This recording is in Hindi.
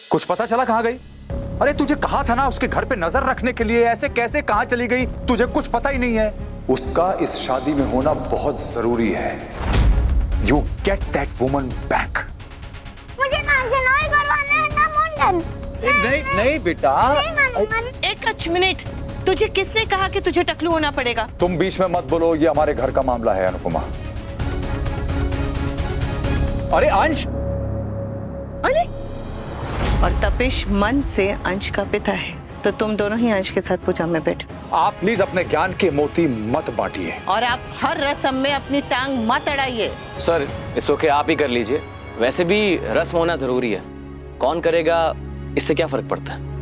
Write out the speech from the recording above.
कुछ पता चला कहाँ गई? अरे तुझे कहा था ना उसके घर पे नजर रखने के लिए, ऐसे कैसे कहाँ चली गई तुझे कुछ पता ही नहीं है। उसका इस शादी में होना बहुत जरूरी है। You get that woman back. मुझे ना जनाई करवाना है ना मुंडन। नहीं नहीं बेटा। एक मिनट, तुझे किसने कहा कि तुझे टकलू होना पड़ेगा? तुम बीच में मत बोलो, ये हमारे घर का मामला है अनुपमा। अरे अंश। अरे, और तपिश मन से अंश का पिता है, तो तुम दोनों ही अंश के साथ पूजा में बैठ। आप प्लीज अपने ज्ञान के मोती मत बांटिए। और आप हर रस्म में अपनी टांग मत अड़ाइए। सर इट्स ओके, आप ही कर लीजिए। वैसे भी रस्म होना जरूरी है, कौन करेगा इससे क्या फर्क पड़ता है।